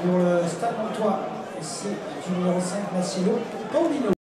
pour le Stade Montois. Et c'est du numéro 5, Massiello Paulino.